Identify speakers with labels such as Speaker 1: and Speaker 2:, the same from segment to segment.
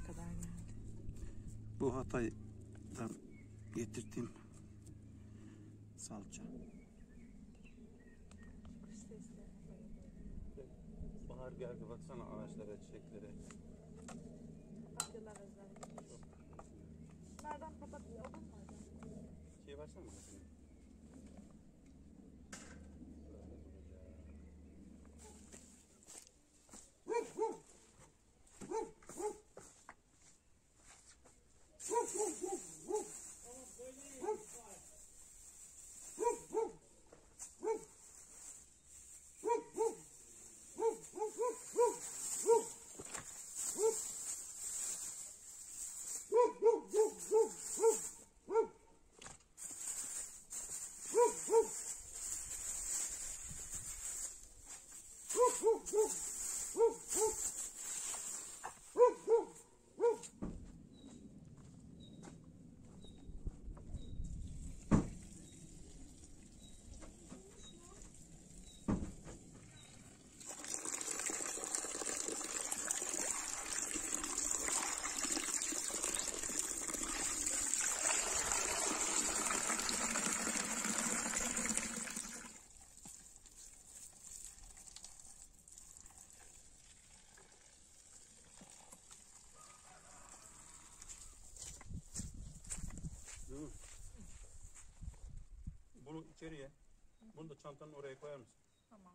Speaker 1: kadar geldi.
Speaker 2: Bu Hatay'dan getirdiğim salça.
Speaker 1: Kuş seslerine bayılıyorum.
Speaker 2: Bahar geldi, baksana ağaçlara, çiçeklere.
Speaker 1: Papatyalar özellikle. Bunlardan papatya olur mu acaba?
Speaker 2: Şey versene bana senin. Bunu içeriye, bunu da çantanın oraya koyar mısın?
Speaker 1: Tamam.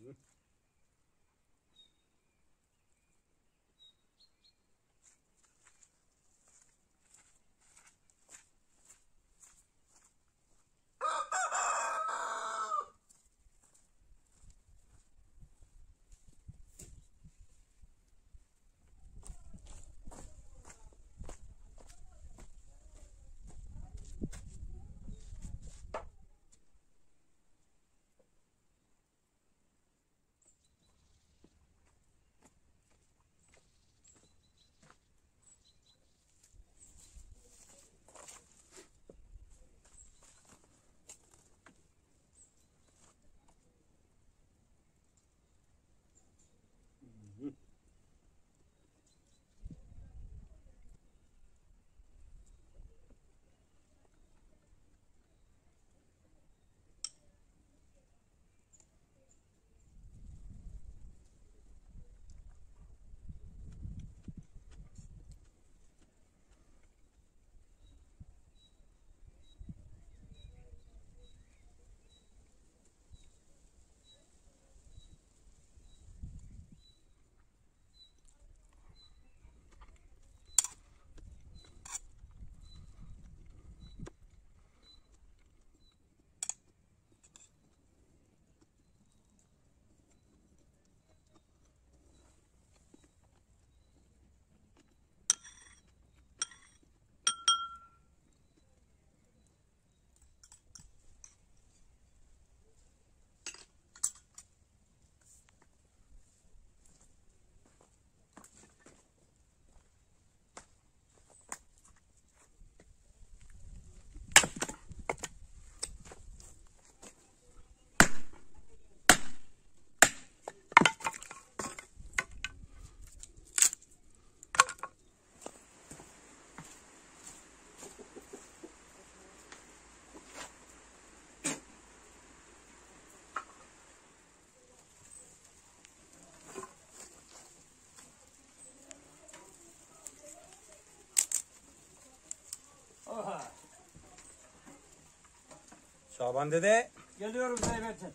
Speaker 2: Şaban dede.
Speaker 3: Geliyorum Zeybettin.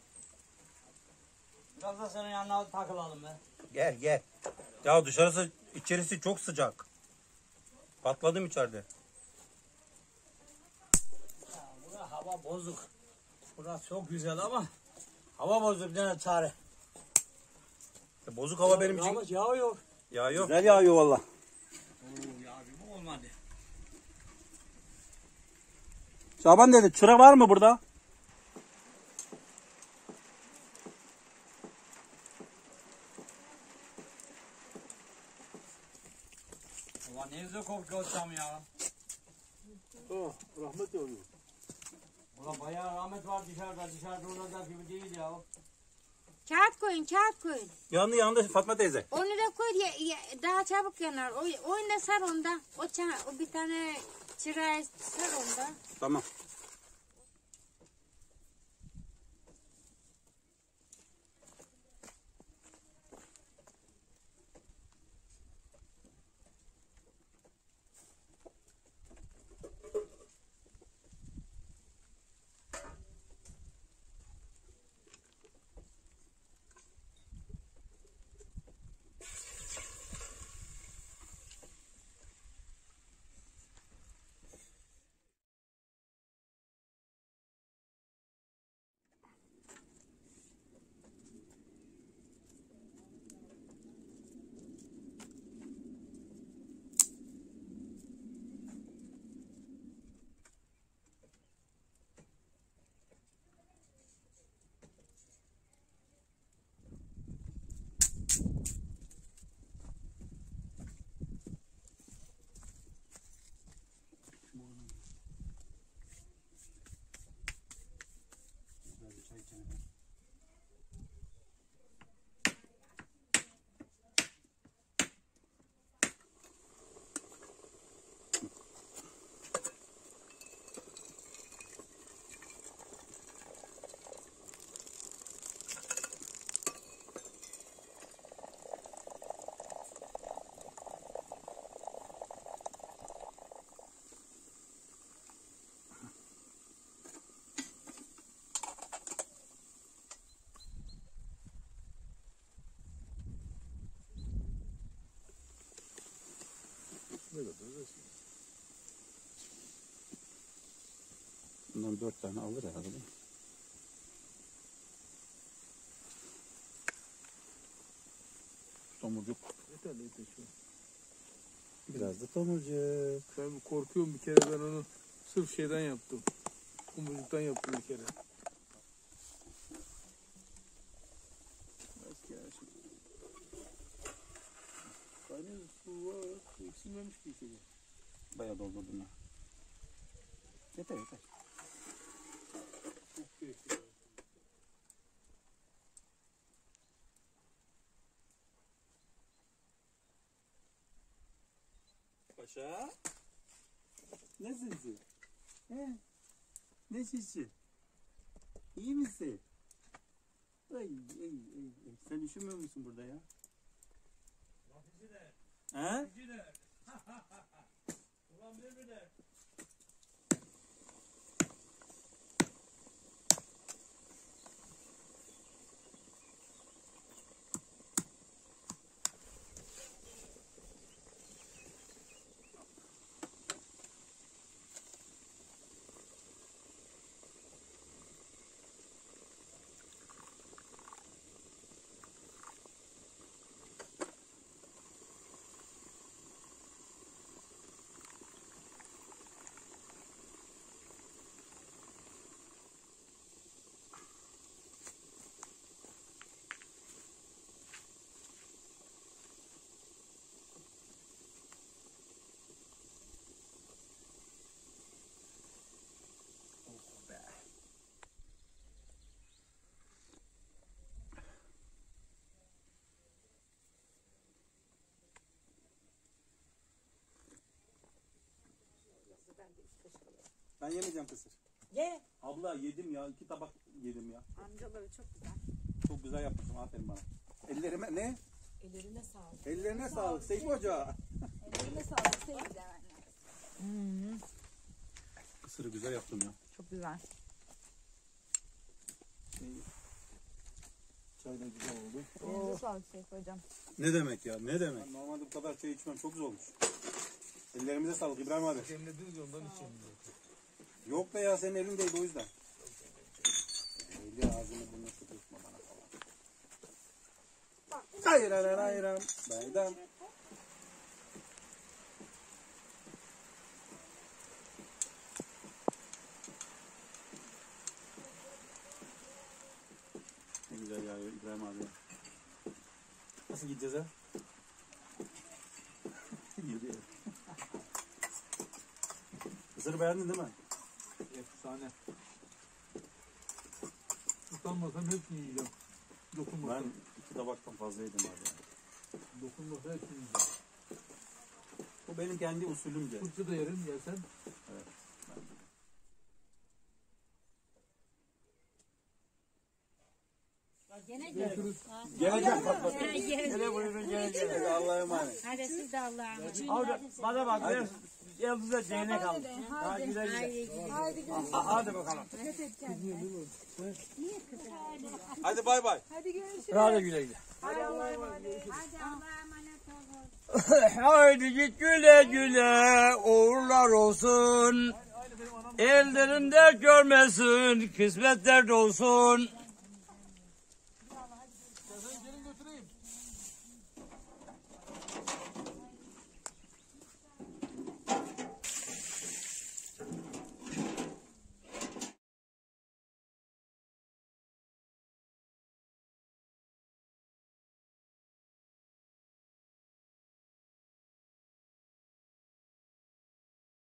Speaker 3: Biraz da senin yanına takılalım be.
Speaker 2: Gel gel. Ya dışarısı içerisi çok sıcak. Patladım içeride.
Speaker 3: Ya bura hava bozuk. Burası çok güzel ama hava bozuk ne çare.
Speaker 2: Bozuk hava benim için.
Speaker 3: Yağmur yağıyor.
Speaker 2: Yağıyor.
Speaker 4: Güzel yağıyor valla.
Speaker 3: Oo yağıyor mu olmadı.
Speaker 4: Şaban dedi çıra var mı burada?
Speaker 3: Ulan ne güzel kokuyor tam ya.
Speaker 4: Oh, rahmet yağıyor.
Speaker 3: Ulan bayağı rahmet var dışarıda olacak gibi değil ya.
Speaker 1: Kağıt koyun, kağıt koyun.
Speaker 2: Yandı yandı Fatma teyze.
Speaker 1: Onu da koy daha çabuk yanar. Oyna sar onda. O bir tane çıraya sar onda.
Speaker 2: Tamam. Bundan 4 tane alır herhalde. Tomurcuk.
Speaker 4: Yeter şu.
Speaker 2: Biraz da tomurcuk.
Speaker 4: Ben korkuyorum bir kere, ben onu sırf şeyden yaptım. Kumburcuktan yaptım bir kere. Eski ya şimdi. Kaynıyor su var. Su eksilmemiş ki içeri.
Speaker 2: Bayağı doldurdum ya. Yeter yeter.
Speaker 4: Çok keyifli.
Speaker 2: Paşa. Nasılsın? He? Nasılsın? İyi misin? Ay. Sen üşümüyor musun burada ya? He? Ben yemeyeceğim kısır.
Speaker 5: Ye.
Speaker 2: Abla yedim ya. 2 tabak yedim ya.
Speaker 5: Amcaları çok güzel.
Speaker 2: Çok güzel yapmışsın. Aferin bana. Ellerime ne?
Speaker 5: Ellerine sağlık.
Speaker 2: Ellerine sağlık Seyfi Hoca.
Speaker 5: Ellerine sağlık. Sevgiler anne.
Speaker 2: Kısırı güzel yaptım ya.
Speaker 5: Çok güzel.
Speaker 2: Çay da güzel oldu.
Speaker 5: Elinize sağlık Seyfi hocam.
Speaker 2: Ne demek ya? Ne demek? Ben normalde bu kadar çay içmem. Çok güzel olmuş. Ellerimize sağlık İbrahim abi.
Speaker 4: Demlediniz ondan için.
Speaker 2: Yok be ya, senin elindeydi o yüzden. Eli ağzını burnunu tutma bana falan. Hayır hayır hayır. Baydan. Ne güzel yağıyor İbrahim abi. Nasıl gideceğiz ha? Gidiyor. Kısırı beğendin değil mi?
Speaker 4: Efsane. Utanmasam hepsini yiyeceğim.
Speaker 2: Ben
Speaker 4: Dokunmasam.
Speaker 2: 2 tabaktan fazla yedim abi.
Speaker 4: Dokunmasam hepsini yiyeceğim.
Speaker 2: Bu benim kendi usulümce.
Speaker 4: Fırça da yerim yersen.
Speaker 2: Evet.
Speaker 1: Gene gel.
Speaker 2: Geleceğim patlat.
Speaker 1: Gel.
Speaker 2: Buyurun geleceğim. Allah'a emanet.
Speaker 1: Hadi siz de Allah'a emanet.
Speaker 3: Abi bana bak biraz yıldızda değnek al. Daha güzel güzel. Hadi bakalım.
Speaker 2: Hadi bay bay.
Speaker 5: Hadi görüşürüz.
Speaker 3: Hadi güle güle.
Speaker 1: Hadi Allah'a emanet olun.
Speaker 3: Haydi git güle güle uğurlar olsun. Ellerinde görmesin kısmetler olsun.